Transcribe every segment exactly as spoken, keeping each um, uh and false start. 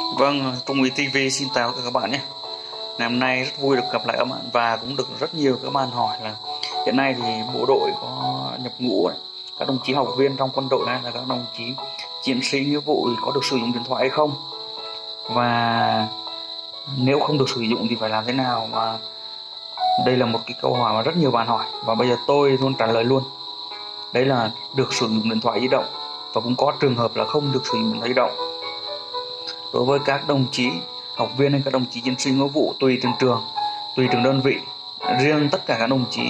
Vâng, Trung Úy ti vi xin chào các bạn nhé. Ngày hôm nay rất vui được gặp lại các bạn và cũng được rất nhiều các bạn hỏi là hiện nay thì bộ đội có nhập ngũ ấy, các đồng chí học viên trong quân đội hay là các đồng chí chiến sĩ nghĩa vụ thì có được sử dụng điện thoại hay không, và nếu không được sử dụng thì phải làm thế nào. Và đây là một cái câu hỏi mà rất nhiều bạn hỏi và bây giờ tôi luôn trả lời luôn. Đấy là được sử dụng điện thoại di động, và cũng có trường hợp là không được sử dụng điện thoại di động. Đối với các đồng chí học viên hay các đồng chí chiến sĩ nghĩa vụ tùy từng trường, tùy từng đơn vị. Riêng tất cả các đồng chí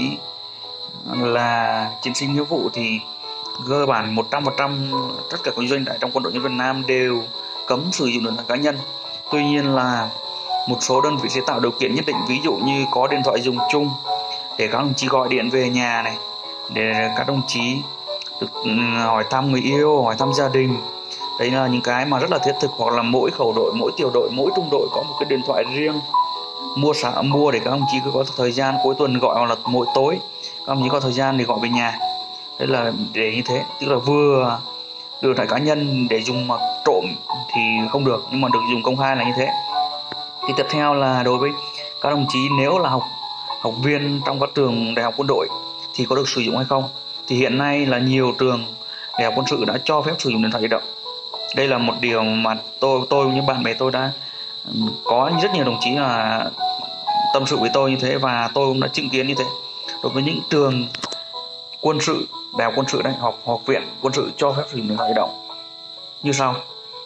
là chiến sĩ nghĩa vụ thì cơ bản một trăm phần trăm tất cả các doanh đại trong quân đội nhân dân Việt Nam đều cấm sử dụng điện thoại cá nhân. Tuy nhiên là một số đơn vị sẽ tạo điều kiện nhất định, ví dụ như có điện thoại dùng chung để các đồng chí gọi điện về nhà này, để các đồng chí được hỏi thăm người yêu, hỏi thăm gia đình. Đấy là những cái mà rất là thiết thực. Hoặc là mỗi khẩu đội, mỗi tiểu đội, mỗi trung đội có một cái điện thoại riêng mua sẵn mua để các đồng chí có thời gian cuối tuần gọi, hoặc là mỗi tối các đồng chí có thời gian để gọi về nhà. Đấy là để như thế, tức là vừa điện thoại cá nhân để dùng mà trộm thì không được, nhưng mà được dùng công khai là như thế. Cái tiếp theo là đối với các đồng chí nếu là học học viên trong các trường đại học quân đội thì có được sử dụng hay không. Thì hiện nay là nhiều trường đại học quân sự đã cho phép sử dụng điện thoại di động. Đây là một điều mà tôi tôi như bạn bè tôi đã có rất nhiều đồng chí là tâm sự với tôi như thế, và tôi cũng đã chứng kiến như thế. Đối với những trường quân sự, đại học quân sự đấy, học học viện quân sự cho phép sử dụng điện thoại di động như sau.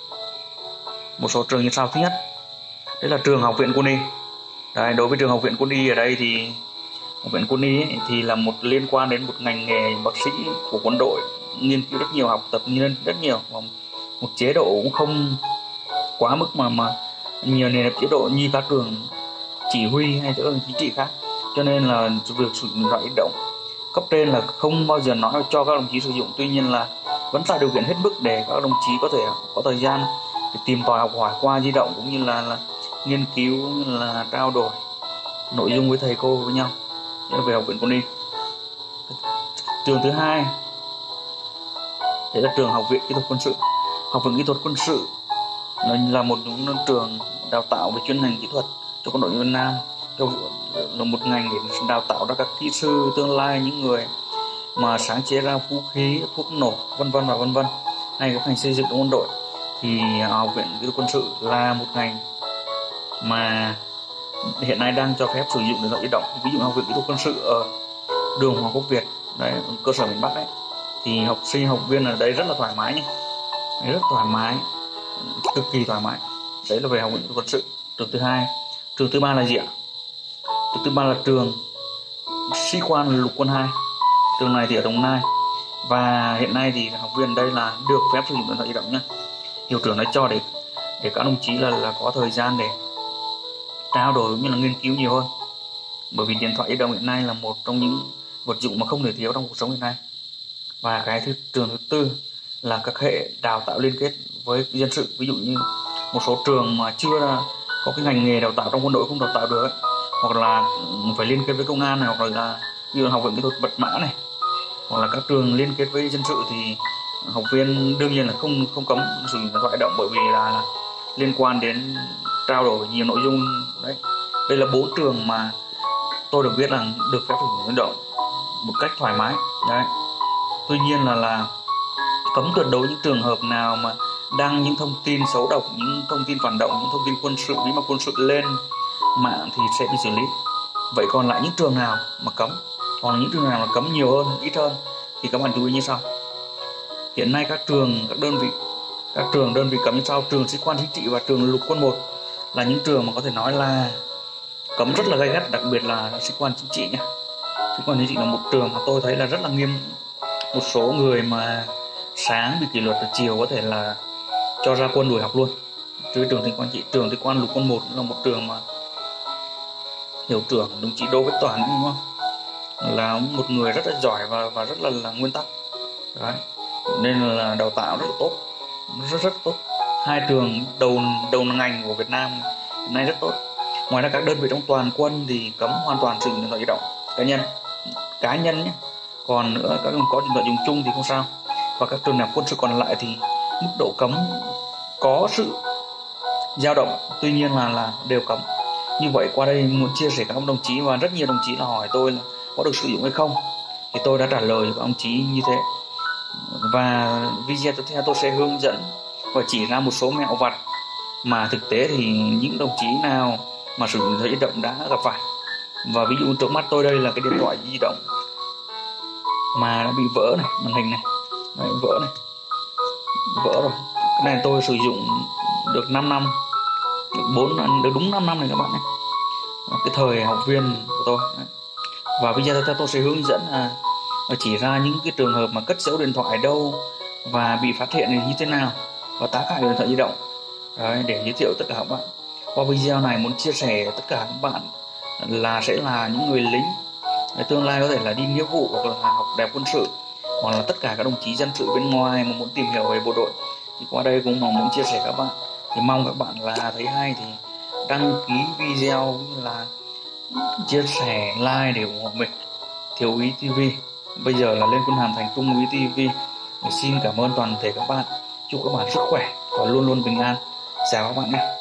Một số trường như sau. Thứ nhất, đấy là trường học viện quân y. Đấy, đối với trường học viện quân y ở đây thì học viện quân y ấy, thì là một liên quan đến một ngành nghề bác sĩ của quân đội, nghiên cứu rất nhiều, học tập như rất nhiều, và một chế độ cũng không quá mức mà mà nhiều nền chế độ như các trường chỉ huy hay các trường chính trị khác. Cho nên là việc sử dụng điện thoại di động cấp trên là không bao giờ nói cho các đồng chí sử dụng. Tuy nhiên là vẫn tạo điều kiện hết mức để các đồng chí có thể có thời gian để tìm tòi học hỏi qua di động, cũng như là, là nghiên cứu, cũng như là trao đổi nội dung với thầy cô với nhau. Đây là về học viện quân y. Trường thứ hai đấy là trường học viện kỹ thuật quân sự. Học viện kỹ thuật quân sự là một trường đào tạo về chuyên ngành kỹ thuật cho quân đội Việt Nam, là một ngành để đào tạo ra các kỹ sư tương lai, những người mà sáng chế ra vũ khí, thuốc nổ, vân vân và vân vân, hay các ngành xây dựng trong quân đội. Thì học viện kỹ thuật quân sự là một ngành mà hiện nay đang cho phép sử dụng điện thoại di động. Ví dụ học viện kỹ thuật quân sự ở đường Hoàng Quốc Việt đấy, cơ sở miền Bắc đấy, thì học sinh học viên ở đây rất là thoải mái nhé, rất thoải mái, cực kỳ thoải mái. Đấy là về học viện kỹ thuật quân sự. Trường thứ hai. Trường thứ ba là gì ạ? Trường thứ ba là trường sĩ quan lục quân hai. Trường này thì ở Đồng Nai, và hiện nay thì học viên đây là được phép sử dụng điện thoại di động nhé. Hiệu trưởng đã cho để để các đồng chí là là có thời gian để trao đổi cũng như là nghiên cứu nhiều hơn, bởi vì điện thoại di động hiện nay là một trong những vật dụng mà không thể thiếu trong cuộc sống hiện nay. Và cái thứ trường thứ tư là các hệ đào tạo liên kết với dân sự. Ví dụ như một số trường mà chưa có cái ngành nghề đào tạo trong quân đội không đào tạo được ấy, hoặc là phải liên kết với công an này, hoặc là như là học viện kỹ thuật mật mã này, hoặc là các trường liên kết với dân sự, thì học viên đương nhiên là không không cấm sử dụng điện thoại di động, bởi vì là, là liên quan đến trao đổi nhiều nội dung đấy. Đây là bốn trường mà tôi được biết là được phép sử dụng điện thoại di động một cách thoải mái đấy. Tuy nhiên là là cấm tuyệt đối những trường hợp nào mà đăng những thông tin xấu độc, những thông tin phản động, những thông tin quân sự, bí mật quân sự lên mạng thì sẽ bị xử lý. Vậy còn lại những trường nào mà cấm, còn những trường nào mà cấm nhiều hơn, ít hơn, thì các bạn chú ý như sau. Hiện nay các trường, các đơn vị, các trường đơn vị cấm như sau. Trường sĩ quan chính trị và trường lục quân một là những trường mà có thể nói là cấm rất là gay gắt, đặc biệt là sĩ quan chính trị nhé. Sĩ quan chính trị là một trường mà tôi thấy là rất là nghiêm. Một số người mà sáng bị kỷ luật, chiều có thể là cho ra quân đuổi học luôn. Chứ trường sĩ quan chính trị, trường sĩ quan lục quân một là một trường mà hiệu trưởng đồng chí Đỗ Viết Toản, đúng không, là một người rất là giỏi và và rất là, là nguyên tắc đấy. Nên là đào tạo rất là tốt, rất rất tốt. Hai trường đầu đầu ngành của Việt Nam hiện nay rất tốt. Ngoài ra các đơn vị trong toàn quân thì cấm hoàn toàn sử dụng điện thoại di động cá nhân cá nhân nhé. Còn nữa các có điện thoại dùng chung thì không sao. Và các trường đại học quân sự còn lại thì mức độ cấm có sự dao động, tuy nhiên là là đều cấm. Như vậy qua đây muốn chia sẻ các đồng chí, và rất nhiều đồng chí là hỏi tôi là có được sử dụng hay không, thì tôi đã trả lời cho các đồng chí như thế. Và video tiếp theo tôi sẽ hướng dẫn và chỉ ra một số mẹo vặt mà thực tế thì những đồng chí nào mà sử dụng điện thoại di động đã gặp phải. Và ví dụ trước mắt tôi đây là cái điện thoại di động mà đã bị vỡ này, màn hình này, đấy, vỡ này, vỡ rồi. Cái này tôi sử dụng được năm năm, được bốn, được đúng năm năm này các bạn này, cái thời học viên của tôi. Đấy. Và bây giờ tôi sẽ hướng dẫn à, chỉ ra những cái trường hợp mà cất giấu điện thoại đâu và bị phát hiện như thế nào và tác hại của điện thoại di động. Đấy, để giới thiệu tất cả các bạn. Qua video này muốn chia sẻ tất cả các bạn là sẽ là những người lính tương lai, có thể là đi nghĩa vụ hoặc là học đại học quân sự, hoặc là tất cả các đồng chí dân sự bên ngoài mà muốn tìm hiểu về bộ đội, thì qua đây cũng mong muốn chia sẻ các bạn. Thì mong các bạn là thấy hay thì đăng ký video cũng như là chia sẻ, like để ủng hộ mình. Thiếu úy ti vi bây giờ là lên quân hàm thành trung úy ti vi. Xin cảm ơn toàn thể các bạn, chúc các bạn sức khỏe và luôn luôn bình an. Chào các bạn nhé.